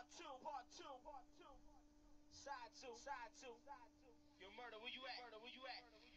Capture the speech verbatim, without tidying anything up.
Part two, part two, part two. Side two, side two. Yo, murder, where you at? Murder, where you at?